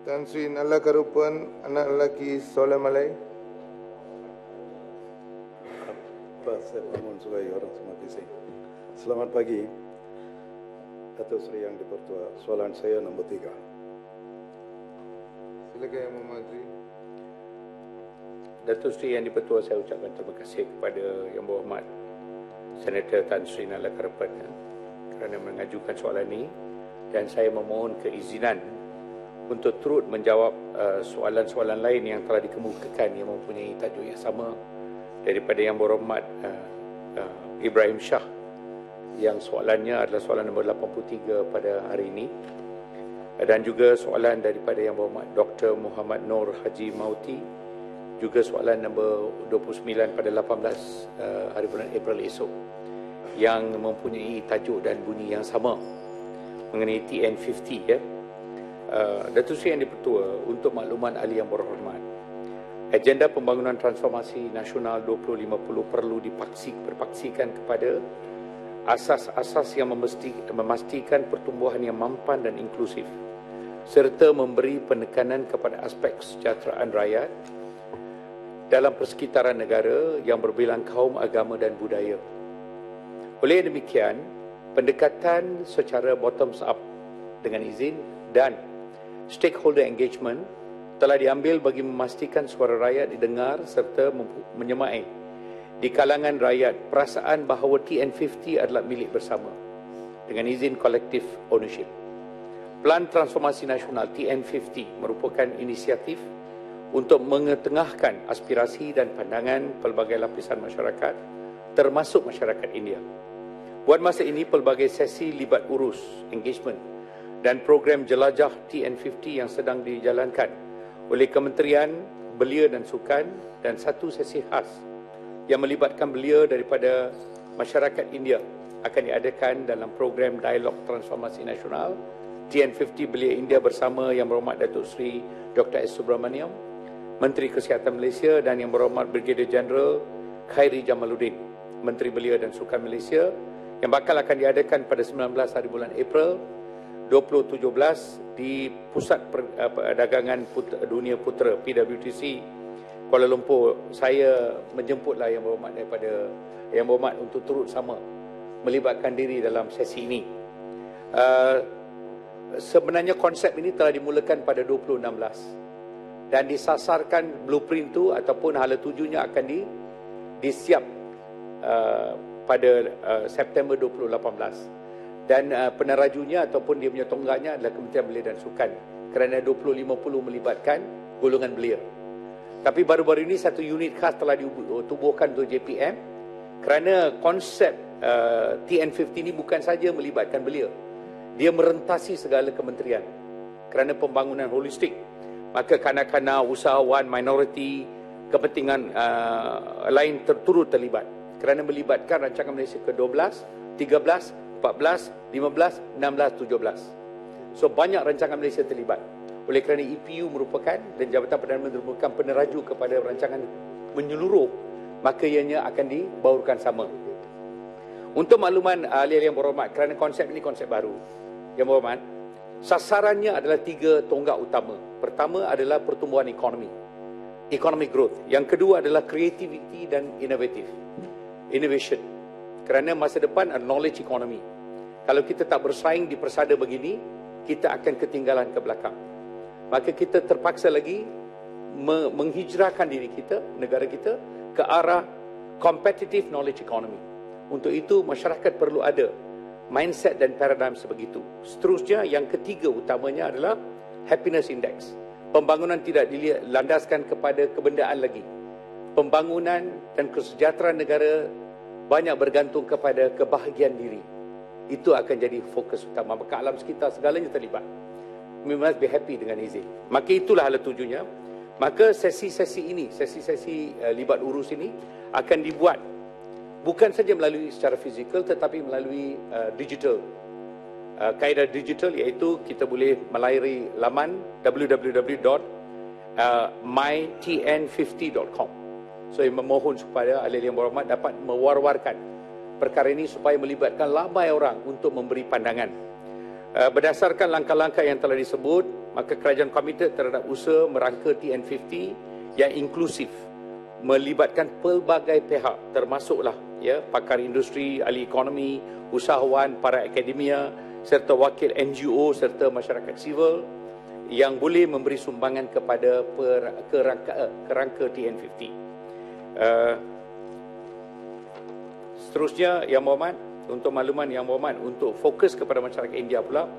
Tan Sri Nalla Karupan, anak lelaki Soleh Malay. Saya bangun sebagai orang semua bising. Selamat pagi, Datuk Seri Yang di-Pertua. Soalan saya nombor 3. Silakan Yang Berhormat. Datuk Seri Yang di-Pertua, saya ucapkan terima kasih kepada Yang Berhormat Senator Tan Sri Nalla Karupan kerana mengajukan soalan ini, dan saya memohon keizinan untuk turut menjawab soalan-soalan lain yang telah dikemukakan yang mempunyai tajuk yang sama daripada Yang Berhormat Ibrahim Shah, yang soalannya adalah soalan nombor 83 pada hari ini, dan juga soalan daripada Yang Berhormat Dr. Muhammad Nur Haji Mauti, juga soalan nombor 29 pada 18 hari bulan April esok, yang mempunyai tajuk dan bunyi yang sama mengenai TN50 ya. Datuk Seri Yang di-Pertua, untuk makluman ahli yang berhormat, agenda pembangunan transformasi nasional 2050 perlu berpaksikan kepada asas-asas yang memastikan pertumbuhan yang mampan dan inklusif, serta memberi penekanan kepada aspek kesejahteraan rakyat dalam persekitaran negara yang berbilang kaum, agama dan budaya. Oleh demikian, pendekatan secara bottoms up dengan izin dan stakeholder engagement telah diambil bagi memastikan suara rakyat didengar serta menyemai di kalangan rakyat perasaan bahawa TN50 adalah milik bersama dengan izin collective ownership. Pelan Transformasi Nasional TN50 merupakan inisiatif untuk mengetengahkan aspirasi dan pandangan pelbagai lapisan masyarakat, termasuk masyarakat India. Buat masa ini, pelbagai sesi libat urus, engagement dan program jelajah TN50 yang sedang dijalankan oleh Kementerian Belia dan Sukan, dan satu sesi khas yang melibatkan belia daripada masyarakat India akan diadakan dalam program Dialog Transformasi Nasional TN50 Belia India bersama Yang Berhormat Datuk Seri Dr. S. Subramaniam, Menteri Kesihatan Malaysia, dan Yang Berhormat Brigadier Jeneral Khairi Jamaluddin, Menteri Belia dan Sukan Malaysia, yang bakal akan diadakan pada 19 hari bulan April 2017 di Pusat Perdagangan Dunia Putera PWTC Kuala Lumpur. Saya menjemputlah Yang Berhormat daripada Yang Berhormat untuk turut sama melibatkan diri dalam sesi ini. Sebenarnya konsep ini telah dimulakan pada 2016 dan disasarkan blueprint itu ataupun hala tujunya akan disiap pada September 2018. Dan penerajunya ataupun dia punya tonggaknya adalah Kementerian Belia dan Sukan, kerana 2050 melibatkan golongan belia. Tapi baru-baru ini satu unit khas telah ditubuhkan untuk JPM, kerana konsep TN50 ini bukan saja melibatkan belia, dia merentasi segala kementerian kerana pembangunan holistik. Maka kanak-kanak, usahawan, minoriti, kepentingan lain turut terlibat, kerana melibatkan rancangan Malaysia ke-12, 13, 14, 15, 16, 17. So banyak rancangan Malaysia terlibat. Oleh kerana EPU merupakan dan Jabatan Perdana Menteri merupakan peneraju kepada rancangan menyeluruh, maka ianya akan dibaurkan sama. Untuk makluman ahli-ahli yang berhormat, kerana konsep ini konsep baru, yang berhormat, sasarannya adalah 3 tonggak utama. Pertama adalah pertumbuhan ekonomi, economic growth. Yang kedua adalah creativity dan innovation. Kerana masa depan adalah knowledge economy. Kalau kita tak bersaing di persada begini, kita akan ketinggalan ke belakang. Maka kita terpaksa lagi menghijrahkan diri kita, negara kita, ke arah competitive knowledge economy. Untuk itu, masyarakat perlu ada mindset dan paradigm sebegitu. Seterusnya, yang ketiga utamanya adalah happiness index. Pembangunan tidak dilandaskan kepada kebendaan lagi. Pembangunan dan kesejahteraan negara banyak bergantung kepada kebahagiaan diri. Itu akan jadi fokus utama. Maka alam sekitar segalanya terlibat. We must be happy dengan izin. Maka itulah hala tujunya. Maka sesi-sesi ini, sesi-sesi libat urus ini akan dibuat bukan saja melalui secara fizikal tetapi melalui digital. Kaedah digital iaitu kita boleh melayari laman www.mytn50.com. So, memohon supaya ahli yang berhormat dapat mewar-warkan perkara ini supaya melibatkan ramai orang untuk memberi pandangan. Berdasarkan langkah-langkah yang telah disebut, maka kerajaan komited terhadap usaha merangka TN50 yang inklusif, melibatkan pelbagai pihak, termasuklah pakar industri, ahli ekonomi, usahawan, para akademia, serta wakil NGO serta masyarakat sivil yang boleh memberi sumbangan kepada kerangka TN50. Seterusnya, Yang Berhormat, untuk makluman Yang Berhormat, untuk fokus kepada masyarakat India pula,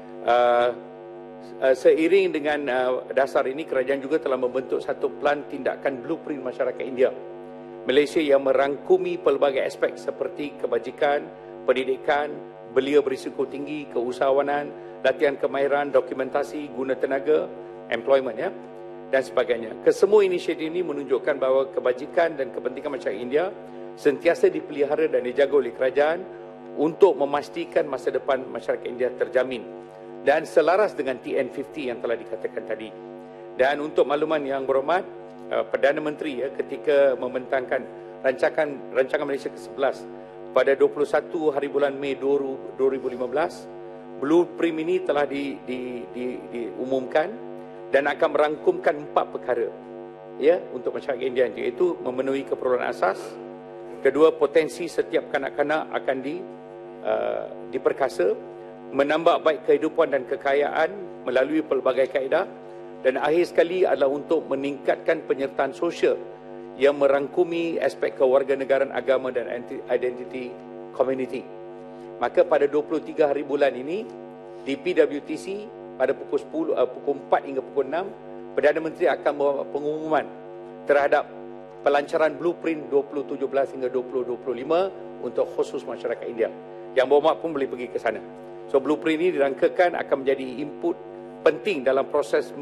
seiring dengan dasar ini, kerajaan juga telah membentuk satu plan tindakan blueprint masyarakat India Malaysia yang merangkumi pelbagai aspek seperti kebajikan, pendidikan, belia berisiko tinggi, keusahawanan, latihan kemahiran, dokumentasi, guna tenaga, employment dan sebagainya. Kesemua inisiatif ini menunjukkan bahawa kebajikan dan kepentingan masyarakat India sentiasa dipelihara dan dijaga oleh kerajaan untuk memastikan masa depan masyarakat India terjamin dan selaras dengan TN50 yang telah dikatakan tadi. Dan untuk makluman Yang Berhormat, Perdana Menteri ketika membentangkan rancangan Malaysia ke-11 pada 21 hari bulan Mei 2015, blueprint ini telah diumumkan dan akan merangkumkan 4 perkara untuk masyarakat India, iaitu memenuhi keperluan asas. Kedua, potensi setiap kanak-kanak akan diperkasa, menambah baik kehidupan dan kekayaan melalui pelbagai kaedah, dan akhir sekali adalah untuk meningkatkan penyertaan sosial yang merangkumi aspek kewarganegaraan, agama dan identity community. Maka pada 23 hari bulan ini di PWTC pada pukul 4 hingga pukul 6, Perdana Menteri akan membuat pengumuman terhadap pelancaran blueprint 2017 hingga 2025 untuk khusus masyarakat India. Yang Berhormat pun boleh pergi ke sana. So blueprint ini dirangkakan akan menjadi input penting dalam proses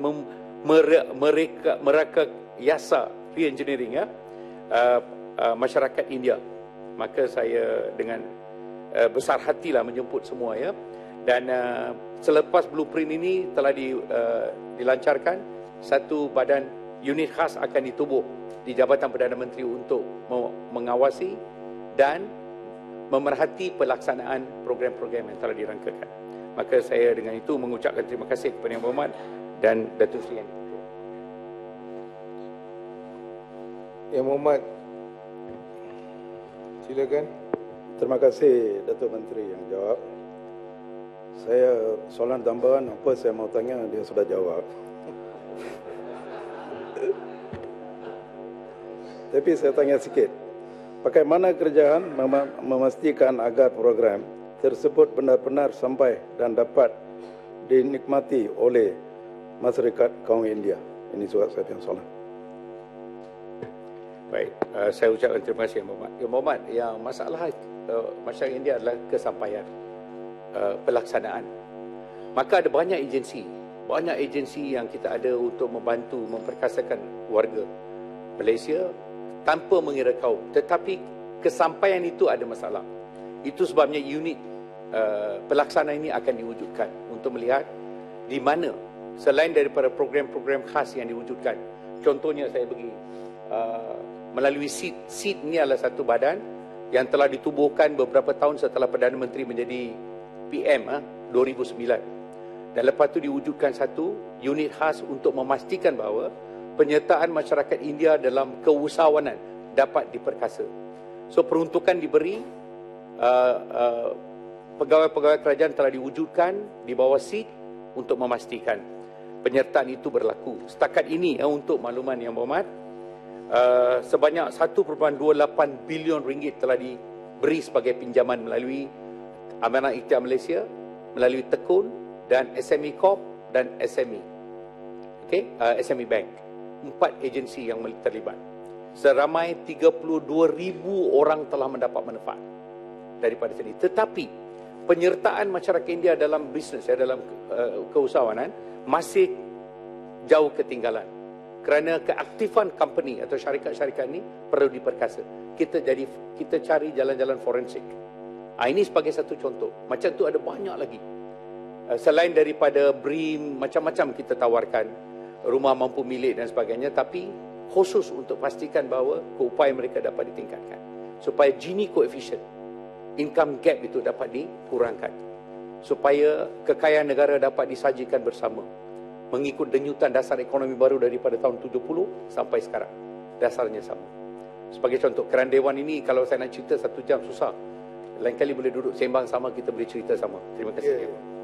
merekayasa re-engineering masyarakat India. Maka saya dengan besar hatilah menjemput semua dan selepas blueprint ini telah dilancarkan, satu badan unit khas akan ditubuh di Jabatan Perdana Menteri untuk mengawasi dan memerhati pelaksanaan program-program yang telah dirangkakan. Maka saya dengan itu mengucapkan terima kasih kepada Yang Berhormat dan Datuk Seri Yang Dipertua. Yang Berhormat, silakan. Terima kasih Datuk Menteri yang jawab. Saya soalan tambahan apa saya mau tanya dia sudah jawab. Tapi saya tanya sikit. Bagaimana kerajaan memastikan agar program tersebut benar-benar sampai dan dapat dinikmati oleh masyarakat kaum India? Ini juga saya punya soalan. Baik, saya ucapkan terima kasih Yang Berhormat. Yang Berhormat, yang masalah masyarakat India adalah kesampaian pelaksanaan. Maka ada banyak agensi yang kita ada untuk membantu memperkasakan warga Malaysia tanpa mengira kaum. Tetapi kesampaian itu ada masalah. Itu sebabnya unit pelaksanaan ini akan diwujudkan untuk melihat di mana selain daripada program-program khas yang diwujudkan. Contohnya saya bagi melalui SEED ini adalah satu badan yang telah ditubuhkan beberapa tahun setelah Perdana Menteri menjadi PM 2009. Dan lepas itu diwujudkan satu unit khas untuk memastikan bahawa penyertaan masyarakat India dalam keusahawanan dapat diperkasa. So peruntukan diberi, pegawai-pegawai kerajaan telah diwujudkan di bawah SEED untuk memastikan penyertaan itu berlaku. Setakat ini untuk makluman Yang Berhormat, sebanyak 1.28 bilion ringgit telah diberi sebagai pinjaman melalui Amanah Ikhtiar Malaysia, melalui Tekun dan SME Corp dan SME. SME Bank. 4 agensi yang terlibat. Seramai 32,000 orang telah mendapat manfaat daripada sini. Tetapi penyertaan masyarakat India dalam bisnes, dalam keusahawanan masih jauh ketinggalan. Kerana keaktifan company atau syarikat-syarikat ini perlu diperkasa. Kita cari jalan-jalan forensik. Ini sebagai satu contoh. Macam tu ada banyak lagi. Selain daripada BRIM, macam-macam kita tawarkan, rumah mampu milik dan sebagainya, tapi khusus untuk pastikan bahawa keupayaan mereka dapat ditingkatkan supaya Gini coefficient, income gap itu dapat dikurangkan. supaya kekayaan negara dapat disajikan bersama mengikut denyutan dasar ekonomi baru daripada tahun 70 sampai sekarang. Dasarnya sama. Sebagai contoh, Kerana Dewan ini kalau saya nak cerita 1 jam susah. Lain kali boleh duduk sembang sama, kita boleh cerita sama. Terima kasih.